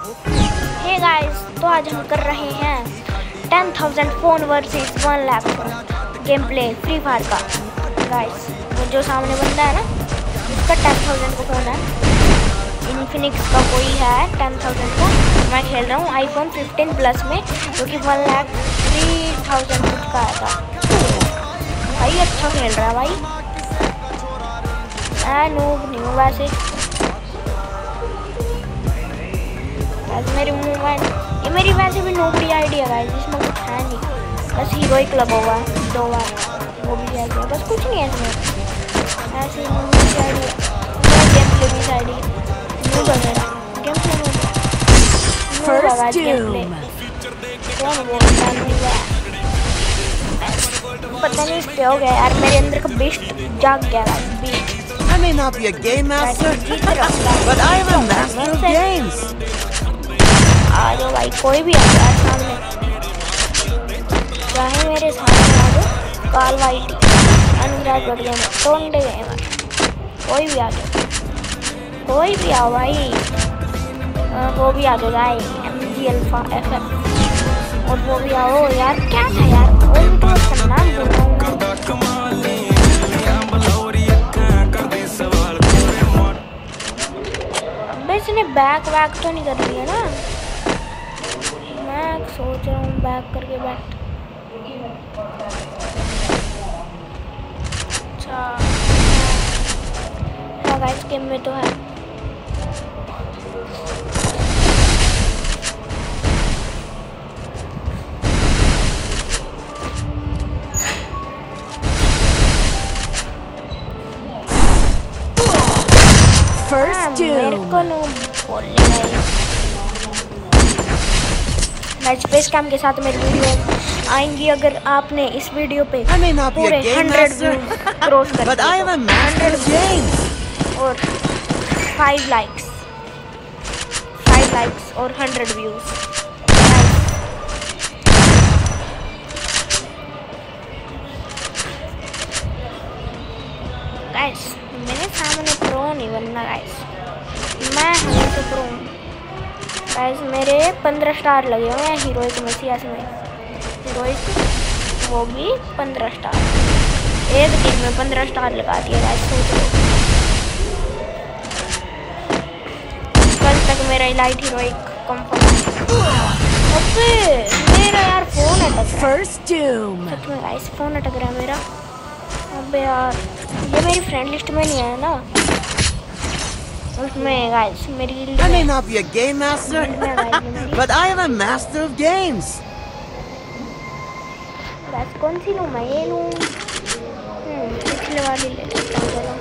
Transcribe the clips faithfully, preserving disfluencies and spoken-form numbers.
Hey guys, तो आज हम कर रहे हैं ten thousand phone versus one lakh game play Free Fire का। गाइस वो जो सामने बंदा है ना, उसका टेन थाउजेंड का फ़ोन है। इन्फिनिक्स का कोई है टेन थाउजेंड का। मैं खेल रहा हूँ आईफोन फिफ्टीन प्लस में, जो कि वन लाख थ्री थाउजेंड कुछ का आया था। भाई अच्छा खेल रहा है भाई। मैं नूब नहीं हूँ वैसे। मेरी मूवमेंट ये मेरी वैसे भी नोबड़ी आइडिया है, जिसमें कुछ है नहीं, बस हीरोइक लगा हुआ है दो बार, वो भी आ गया, बस कुछ नहीं है इसमें। ऐसे मूवी आइडिया, गेम प्ले भी आइडिया न्यू वगैरह गेम प्ले में फर्स्ट गेम प्ले कौन बोलता है। पता नहीं क्या हो गया यार, मेरे अंदर का बेस्ट जाग गया है। Best I may not be a game master, but I am a master of games. आ जाओ भाई, कोई भी आ जाए सामने, चाहे मेरे सामने आ जाओ। काल वाइट अनुराग बढ़ गया, टोंडे गए भाई, कोई भी आ जाओ, कोई भी आओ भाई। आ, वो भी आ जाओ भाई, M G Alpha F F, और वो भी आओ यार। क्या था यार, कोई भी तो उसका नाम बोल रहा हूँ। इसने बैक वैक तो नहीं कर लिया ना? मैं सोच रहा हूँ बैक करके बैठ। अच्छा हाँ गाइस, गेम में तो है। First मेरे को नो बोलने मैच पे स्कैम के साथ मेरी वीडियो आएंगी। अगर आपने इस वीडियो पे पूरे हंड्रेड व्यूज क्रॉस कर दिए और फाइव लाइक्स फाइव लाइक्स और हंड्रेड व्यूज, गाइस मेरे सामने प्रो नहीं बनना गाइस, मैं हमेशा प्रो हूँ गाइस। मेरे पंद्रह स्टार लगे हुए हैं हीरोइक में, सीएस में हीरोइक, वो भी पंद्रह स्टार। एक दिन में पंद्रह स्टार लगा दिया गाइस, सोच लो। कल तक मेरा इलाइट हीरोइक कंफर्म। अबे मेरा यार फोन अटक रहा है, सच में गाइस फोन अटक रहा है मेरा। अबे यार ये मेरी फ्रेंड लिस्ट में नहीं है ना, उसमें गाइस मेरी। I may not be a game master, but I am a master of games. Guys कौन सी लूँ मैं? ये लूँ, पिछले वाली ले लेता हूँ। चलो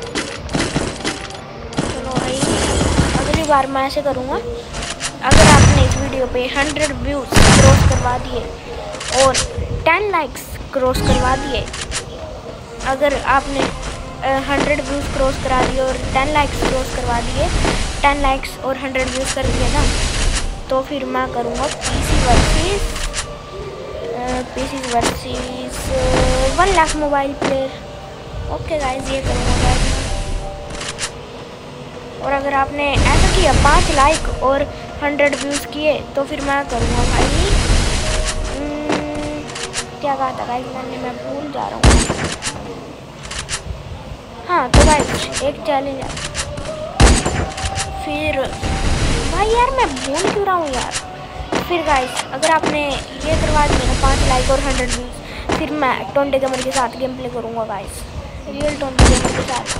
चलो भाई, अगली बार मैं ऐसे करूँगा। अगर आपने इस वीडियो पे हंड्रेड व्यूज क्रॉस करवा दिए और टेन लाइक्स क्रॉस करवा दिए, अगर आपने हंड्रेड व्यूज़ क्रॉस करा दिए और टेन लाइक्स क्रॉस करवा दिए, टेन लाइक्स और हंड्रेड व्यूज़ कर दिए ना, तो फिर मैं करूँगा PC versus PC versus one lakh mobile player. Okay guys, ये करूँगा गाइस। और अगर आपने ऐसा किया पाँच लाइक और हंड्रेड व्यूज़ किए, तो फिर मैं करूँगा भाई, क्या कहा था गाइस मैंने, मैं भूल जा रहा हूँ। हाँ तो गाइस एक चैलेंज है फिर। भाई यार मैं भूल क्यों रहा हूँ यार। फिर गाइस अगर आपने ये करवा दिया ना पाँच लाइक और हंड्रेड व्यूज, फिर मैं टोंडे गेमर के साथ गेम प्ले करूँगा गाइस, रियल टोंडे गेमर के साथ।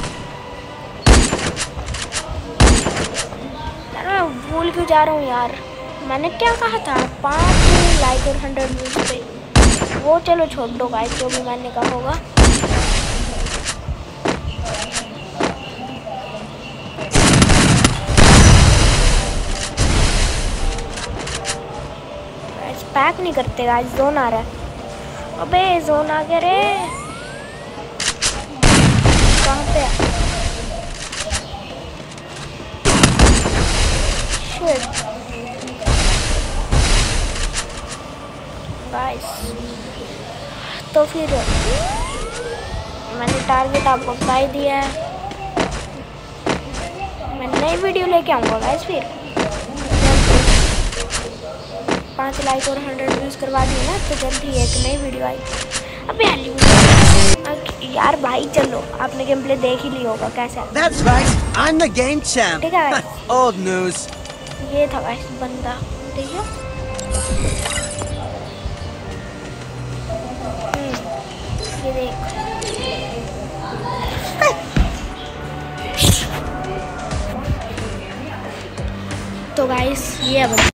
यार मैं भूल क्यों जा रहा हूँ यार, मैंने क्या कहा था? पाँच लाइक और हंड्रेड व्यूज पे, वो चलो छोड़ दो गाइस, जो भी मैंने कहा होगा। पैक नहीं करते गाइस, जोन आ रहा है। अबे जोन आ गया रे, कहाँ पे है? शिट गाइस, तो फिर मैंने टारगेट आपको बता ही दिया है। मैं नई वीडियो लेके आऊँगा गाइस फिर। पाँच लाइक और हंड्रेड व्यूज़ करवा दिए ना तो जल्दी एक नई वीडियो आई। अबे वीडियो यार भाई चलो, आपने गेम प्ले देख ही लिया होगा कैसा। That's right, I'm the game champ. ठीक है Old news. ये था गाइस बंदा, देखिए ये देख तो गाइस ये है बंदा।